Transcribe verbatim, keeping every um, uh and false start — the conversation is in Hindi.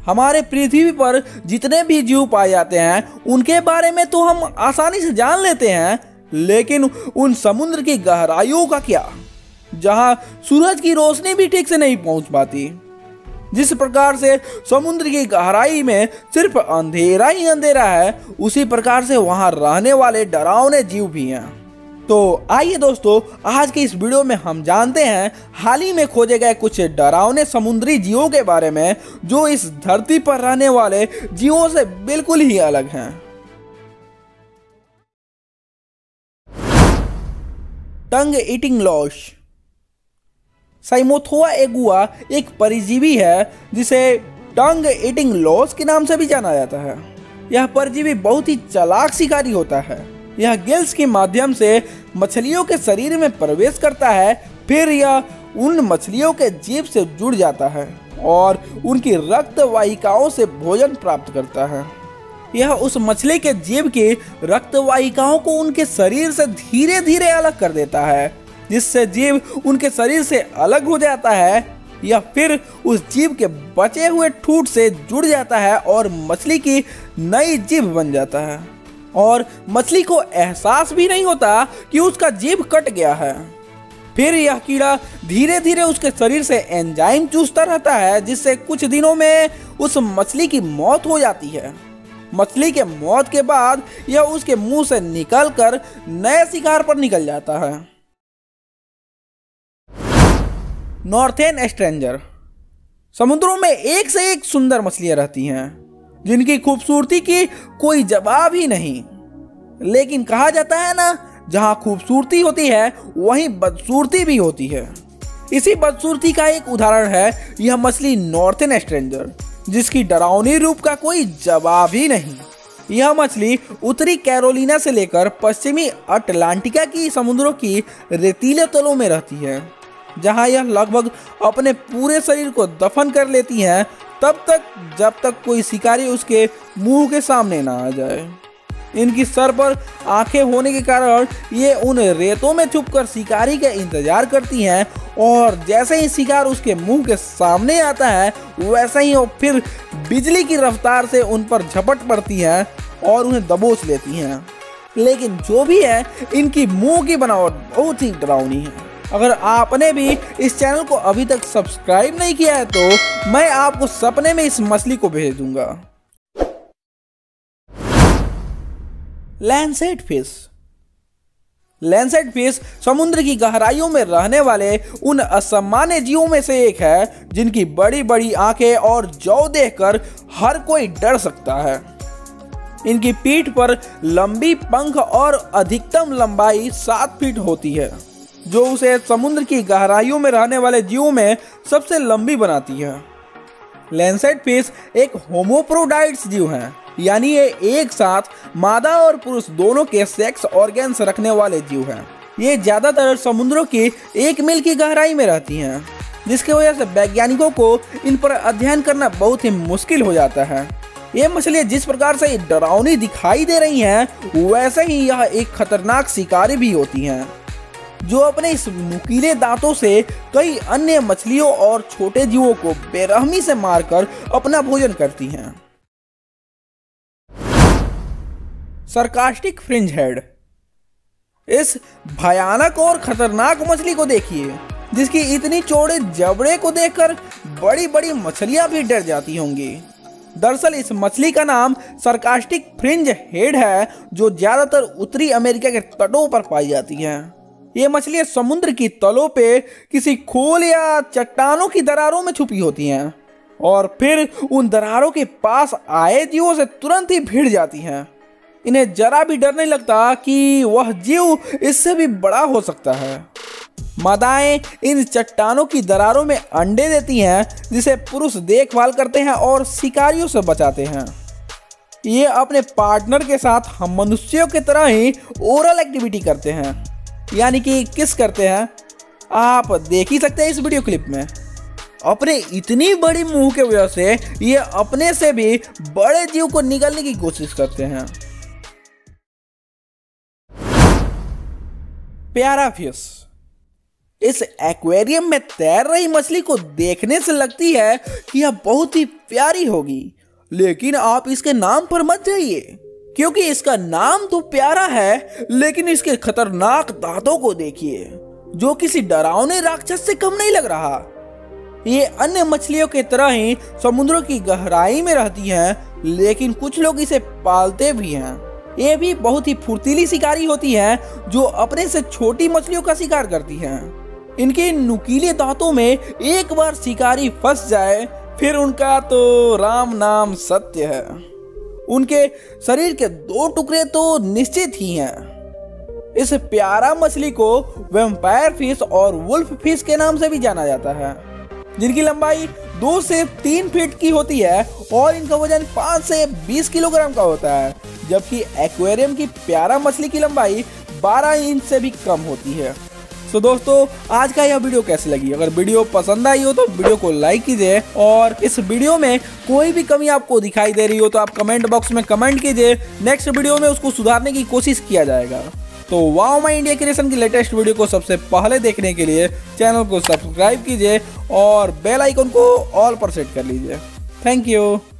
हमारे पृथ्वी पर जितने भी जीव पाए जाते हैं उनके बारे में तो हम आसानी से जान लेते हैं, लेकिन उन समुद्र की गहराइयों का क्या, जहां सूरज की रोशनी भी ठीक से नहीं पहुंच पाती। जिस प्रकार से समुद्र की गहराई में सिर्फ अंधेरा ही अंधेरा है, उसी प्रकार से वहां रहने वाले डरावने जीव भी हैं। तो आइए दोस्तों, आज के इस वीडियो में हम जानते हैं हाल ही में खोजे गए कुछ डरावने समुद्री जीवों के बारे में, जो इस धरती पर रहने वाले जीवों से बिल्कुल ही अलग हैं। टंग ईटिंग लॉश। साइमोथोआ एगुआ एक परजीवी है जिसे टंग ईटिंग लॉश के नाम से भी जाना जाता है। यह परजीवी बहुत ही चालाक शिकारी होता है। यह गिल्स के माध्यम से मछलियों के शरीर में प्रवेश करता है, फिर यह उन मछलियों के जीभ से जुड़ जाता है और उनकी रक्त वाहिकाओं से भोजन प्राप्त करता है। यह उस मछली के जीभ की रक्त वाहिकाओं को उनके शरीर से धीरे धीरे अलग कर देता है, जिससे जीभ उनके शरीर से अलग हो जाता है। या फिर उस जीभ के बचे हुए ठूंठ से जुड़ जाता है और मछली की नई जीभ बन जाता है, और मछली को एहसास भी नहीं होता कि उसका जीभ कट गया है। फिर यह कीड़ा धीरे धीरे उसके शरीर से एंजाइम चूसता रहता है, जिससे कुछ दिनों में उस मछली की मौत हो जाती है। मछली के मौत के बाद यह उसके मुंह से निकलकर नए शिकार पर निकल जाता है। Northern stranger. समुद्रों में एक से एक सुंदर मछलियां रहती हैं, जिनकी खूबसूरती की कोई जवाब ही नहीं। लेकिन कहा जाता है ना, जहां खूबसूरती होती है वहीं बदसूरती भी होती है। इसी बदसूरती का एक उदाहरण है यह मछली नॉर्थर्न स्ट्रेंजर, जिसकी डरावनी रूप का कोई जवाब ही नहीं। यह मछली उत्तरी कैरोलिना से लेकर पश्चिमी अटलांटिका की समुद्रों की रेतीले तलों में रहती है, जहां यह लगभग अपने पूरे शरीर को दफन कर लेती हैं, तब तक जब तक कोई शिकारी उसके मुंह के सामने ना आ जाए। इनकी सर पर आंखें होने के कारण ये उन रेतों में छुपकर शिकारी का इंतजार करती हैं, और जैसे ही शिकार उसके मुंह के सामने आता है वैसे ही वो फिर बिजली की रफ्तार से उन पर झपट पड़ती हैं और उन्हें दबोच लेती हैं। लेकिन जो भी है, इनकी मुंह की बनावट बहुत ही डरावनी है। अगर आपने भी इस चैनल को अभी तक सब्सक्राइब नहीं किया है तो मैं आपको सपने में इस मछली को भेज दूंगा। Lancet fish. लैंसेट फिश समुद्र की गहराइयों में रहने वाले उन असामान्य जीवों में से एक है, जिनकी बड़ी बड़ी आंखें और जौ देखकर हर कोई डर सकता है। इनकी पीठ पर लंबी पंख और अधिकतम लंबाई सात फीट होती है, जो उसे समुद्र की गहराइयों में रहने वाले जीवों में सबसे लंबी बनाती है। लैंसेट फिश एक होमोप्रोडाइट्स जीव हैं, यानी ये एक साथ मादा और पुरुष दोनों के सेक्स ऑर्गन्स रखने वाले जीव हैं। ये ज्यादातर समुद्रों की एक मील की गहराई में रहती हैं, जिसकी वजह से वैज्ञानिकों को इन पर अध्ययन करना बहुत ही मुश्किल हो जाता है। ये मछलियां जिस प्रकार से डरावनी दिखाई दे रही हैं, वैसे ही यह एक खतरनाक शिकारी भी होती हैं, जो अपने इस नुकीले दांतों से कई अन्य मछलियों और छोटे जीवों को बेरहमी से मारकर अपना भोजन करती हैं। Sarcastic fringehead. इस भयानक और खतरनाक मछली को देखिए, जिसकी इतनी चौड़े जबड़े को देखकर बड़ी बड़ी मछलियां भी डर जाती होंगी। दरअसल इस मछली का नाम सरकास्टिक फ्रिंज हेड है, जो ज्यादातर उत्तरी अमेरिका के तटों पर पाई जाती है। ये मछलियां समुद्र की तलों पे किसी खोल या चट्टानों की दरारों में छुपी होती हैं, और फिर उन दरारों के पास आए जीवों से तुरंत ही भिड़ जाती हैं। इन्हें जरा भी डर नहीं लगता कि वह जीव इससे भी बड़ा हो सकता है। मादाएं इन चट्टानों की दरारों में अंडे देती हैं, जिसे पुरुष देखभाल करते हैं और शिकारियों से बचाते हैं। ये अपने पार्टनर के साथ हम मनुष्यों की तरह ही ओरल एक्टिविटी करते हैं, यानी कि किस करते हैं। आप देख ही सकते हैं इस वीडियो क्लिप में। अपने इतनी बड़ी मुंह के वजह से ये अपने से भी बड़े जीव को निगलने की कोशिश करते हैं। प्यारा फिश। इस एक्वेरियम में तैर रही मछली को देखने से लगती है कि यह बहुत ही प्यारी होगी, लेकिन आप इसके नाम पर मत जाइए, क्योंकि इसका नाम तो प्यारा है लेकिन इसके खतरनाक दांतों को देखिए, जो किसी डरावने राक्षस से कम नहीं लग रहा। ये अन्य मछलियों की तरह ही समुद्रों की गहराई में रहती हैं, लेकिन कुछ लोग इसे पालते भी हैं। ये भी बहुत ही फुर्तीली शिकारी होती हैं, जो अपने से छोटी मछलियों का शिकार करती हैं। इनके नुकीले दांतों में एक बार शिकारी फंस जाए फिर उनका तो राम नाम सत्य है। उनके शरीर के दो टुकड़े तो निश्चित ही हैं। इस प्यारा मछली को वैम्पायर फिश और वुल्फ फिश के नाम से भी जाना जाता है, जिनकी लंबाई दो से तीन फीट की होती है और इनका वजन पाँच से बीस किलोग्राम का होता है, जबकि एक्वेरियम की प्यारा मछली की लंबाई बारह इंच से भी कम होती है। तो दोस्तों, आज का यह वीडियो कैसी लगी? अगर वीडियो पसंद आई हो तो वीडियो को लाइक कीजिए, और इस वीडियो में कोई भी कमी आपको दिखाई दे रही हो तो आप कमेंट बॉक्स में कमेंट कीजिए। नेक्स्ट वीडियो में उसको सुधारने की कोशिश किया जाएगा। तो वाओ माय इंडिया क्रिएशन की लेटेस्ट वीडियो को सबसे पहले देखने के लिए चैनल को सब्सक्राइब कीजिए और बेल आइकन को ऑल पर सेट कर लीजिए। Thank you.